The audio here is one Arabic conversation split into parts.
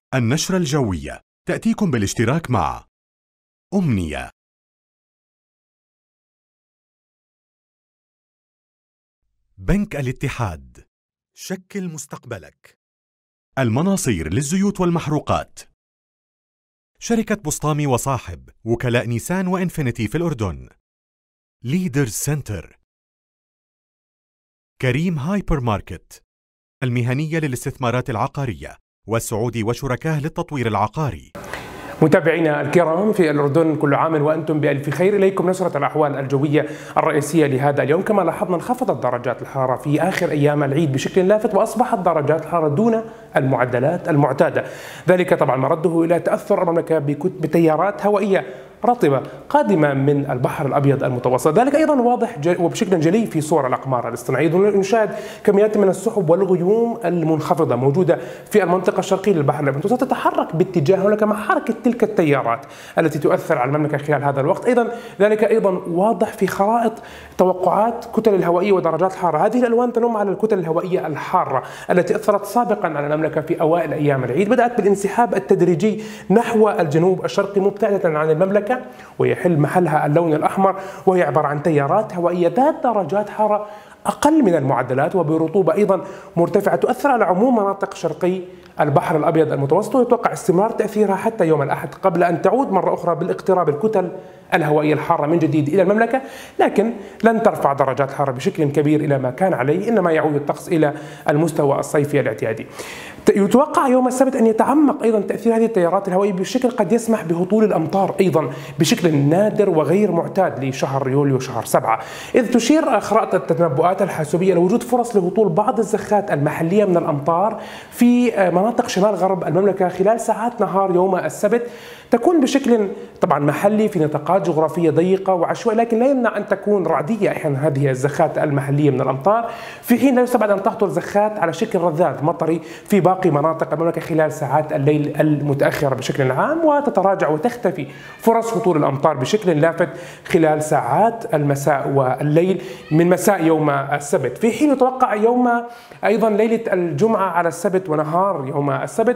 النشرة الجوية تأتيكم بالاشتراك مع أمنية. بنك الاتحاد، شكل مستقبلك. المناصير للزيوت والمحروقات. شركة بسطامي وصاحب، وكلاء نيسان وإنفينيتي في الأردن. ليدرز سنتر. كريم هايبر ماركت، المهنية للاستثمارات العقارية، والسعودي وشركاه للتطوير العقاري. متابعينا الكرام في الأردن، كل عام وأنتم بألف خير. إليكم نشرة الأحوال الجوية الرئيسية لهذا اليوم. كما لاحظنا انخفضت درجات الحرارة في آخر أيام العيد بشكل لافت، وأصبحت درجات الحرارة دون المعدلات المعتادة. ذلك طبعا مرده إلى تأثر المملكة بتيارات هوائية رطبة قادمة من البحر الأبيض المتوسط. ذلك أيضا واضح وبشكل جلي في صور الأقمار الاصطناعية. نشاهد كميات من السحب والغيوم المنخفضة موجودة في المنطقة الشرقية للبحر الأبيض المتوسط، تتحرك باتجاه هناك مع حركة تلك التيارات التي تؤثر على المملكة خلال هذا الوقت. أيضا ذلك أيضا واضح في خرائط توقعات كتل الهوائية ودرجات الحرارة. هذه الألوان تنم على الكتل الهوائية الحارة التي أثرت سابقا على المملكة في أوائل أيام العيد. بدأت بالانسحاب التدريجي نحو الجنوب الشرقي مبتعدة عن المملكة، ويحل محلها اللون الأحمر، وهي عبارة عن تيارات هوائية ذات درجات حرارة أقل من المعدلات وبرطوبة أيضا مرتفعة تؤثر على عموم مناطق شرقي البحر الأبيض المتوسط، ويتوقع استمرار تأثيرها حتى يوم الأحد قبل أن تعود مرة أخرى بالاقتراب الكتل الهوائية الحارة من جديد إلى المملكة، لكن لن ترفع درجات الحرارة بشكل كبير إلى ما كان عليه، إنما يعود الطقس إلى المستوى الصيفي الاعتيادي. يتوقع يوم السبت أن يتعمق أيضا تأثير هذه التيارات الهوائية بشكل قد يسمح بهطول الأمطار أيضا بشكل نادر وغير معتاد لشهر يوليو شهر 7، إذ تشير خرائط التنبؤات الحاسوبية لوجود فرص لهطول بعض الزخات المحلية من الأمطار في مناطق شمال غرب المملكة خلال ساعات نهار يوم السبت، تكون بشكل طبعا محلي في نطاقات جغرافية ضيقة وعشوائية، لكن لا يمنع أن تكون رعدية أحيانا هذه الزخات المحلية من الأمطار، في حين لا يستبعد أن تهطل زخات على شكل رذاذ مطري في باقي مناطق المملكة خلال ساعات الليل المتأخرة بشكل عام، وتتراجع وتختفي فرص هطول الأمطار بشكل لافت خلال ساعات المساء والليل من مساء يوم السبت. في حين يتوقع يوم أيضا ليلة الجمعة على السبت ونهار يوم السبت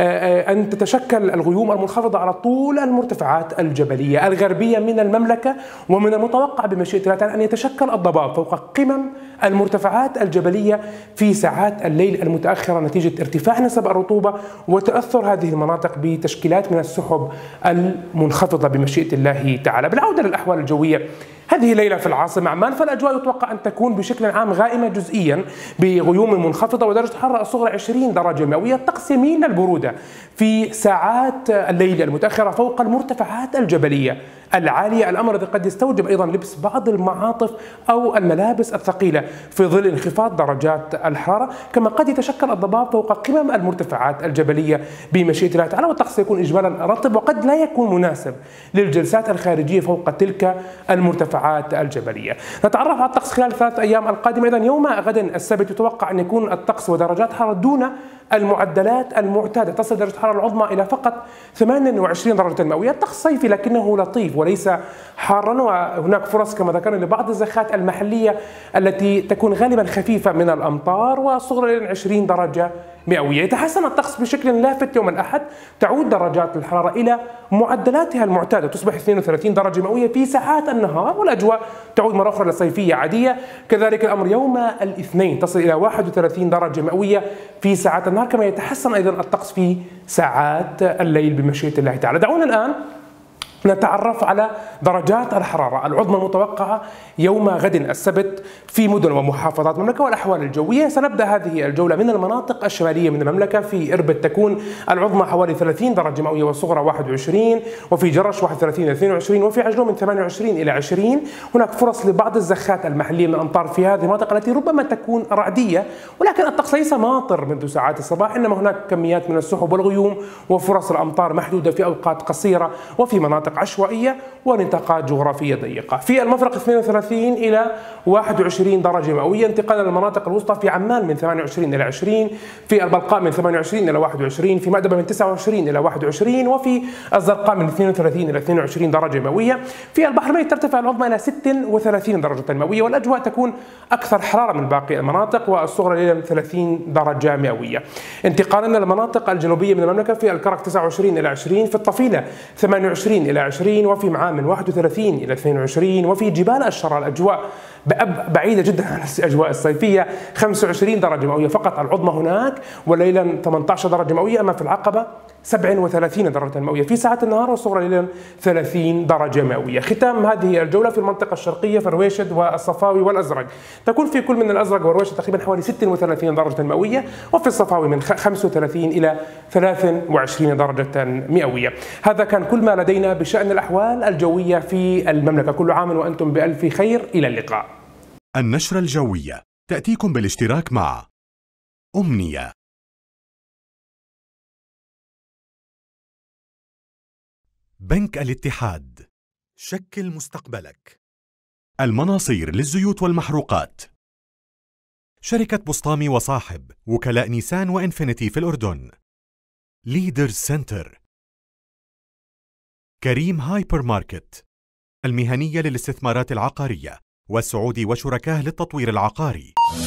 أن تتشكل الغيوم المنخفضة على طول المرتفعات الجبلية الغربية من المملكة، ومن المتوقع بمشيئة الله تعالى أن يتشكل الضباب فوق قمم المرتفعات الجبلية في ساعات الليل المتأخرة نتيجة ارتفاع نسب الرطوبة وتأثر هذه المناطق بتشكيلات من السحب المنخفضة بمشيئة الله تعالى. بالعودة للأحوال الجوية، هذه ليلة في العاصمة عمان، فالأجواء يتوقع أن تكون بشكل عام غائمة جزئيا بغيوم منخفضة ودرجة الحرارة الصغرى 20 درجة مئوية. الطقس يميل للبرودة في ساعات الليل المتأخرة فوق المرتفعات الجبلية العالية، الأمر الذي قد يستوجب أيضا لبس بعض المعاطف أو الملابس الثقيلة في ظل انخفاض درجات الحرارة، كما قد يتشكل الضباب فوق قمم المرتفعات الجبلية بمشيئة الله تعالى، والطقس يكون إجمالا رطب وقد لا يكون مناسب للجلسات الخارجية فوق تلك المرتفعات الجبلية. نتعرف على الطقس خلال الثلاث أيام القادمة. إذن يوم غد السبت يتوقع أن يكون الطقس ودرجات حرارة دون المعدلات المعتادة، تصل درجة الحرارة العظمى إلى فقط 28 درجة مئوية. الطقس صيفي لكنه لطيف وليس حارا، وهناك فرص كما ذكرنا لبعض الزخات المحلية التي تكون غالبا خفيفة من الأمطار وصغرى إلى 20 درجة مئوية. يتحسن الطقس بشكل لافت يوم الأحد، تعود درجات الحرارة إلى معدلاتها المعتادة، تصبح 32 درجة مئوية في ساعات النهار، والأجواء تعود مرة أخرى لصيفية عادية. كذلك الأمر يوم الاثنين، تصل إلى 31 درجة مئوية في ساعات النهار، كما يتحسن أيضا الطقس في ساعات الليل بمشيئة الله تعالى. دعونا الآن نتعرف على درجات الحرارة العظمى المتوقعة يوم غد السبت في مدن ومحافظات المملكة والأحوال الجوية. سنبدأ هذه الجولة من المناطق الشمالية من المملكة. في إربد تكون العظمى حوالي 30 درجة مئوية والصغرى 21، وفي جرش 31 إلى 22، وفي عجلون من 28 إلى 20. هناك فرص لبعض الزخات المحلية من الأمطار في هذه المناطق التي ربما تكون رعدية، ولكن الطقس ليس ماطر منذ ساعات الصباح، إنما هناك كميات من السحب والغيوم وفرص الأمطار محدودة في أوقات قصيرة وفي مناطق مناطق عشوائية ونطاقات جغرافية ضيقة. في المفرق 32 إلى 21 درجة مئوية، انتقالا للمناطق الوسطى في عمان من 28 إلى 20، في البلقاء من 28 إلى 21، في مأدبة من 29 إلى 21، وفي الزرقاء من 32 إلى 22 درجة مئوية. في البحر الميت ترتفع العظمى إلى 36 درجة مئوية، والأجواء تكون أكثر حرارة من باقي المناطق، والصغرى ليلة 30 درجة مئوية. انتقالا للمناطق الجنوبية من المملكة، في الكرك 29 إلى 20، في الطفيلة 28 إلى 20، وفي معان من 31 إلى 22، وفي جبال الشرى الأجواء بعيدة جدا عن الأجواء الصيفية 25 درجة مئوية فقط العظمى هناك، وليلا 18 درجة مئوية، أما في العقبة 37 درجة مئوية في ساعات النهار، والصغرى ليلا 30 درجة مئوية. ختام هذه الجولة في المنطقة الشرقية في رويشد والصفاوي والأزرق، تكون في كل من الأزرق ورويشد تقريبا حوالي 36 درجة مئوية، وفي الصفاوي من 35 إلى 23 درجة مئوية. هذا كان كل ما لدينا بشأن الأحوال الجوية في المملكة. كل عام وأنتم بألف خير، إلى اللقاء. النشرة الجوية تأتيكم بالاشتراك مع أمنية، بنك الاتحاد، شكل مستقبلك، المناصير للزيوت والمحروقات، شركة بسطامي وصاحب، وكلاء نيسان وإنفينيتي في الأردن، ليدرز سنتر، كريم هايبر ماركت، المهنية للاستثمارات العقارية، والسعودي وشركاه للتطوير العقاري.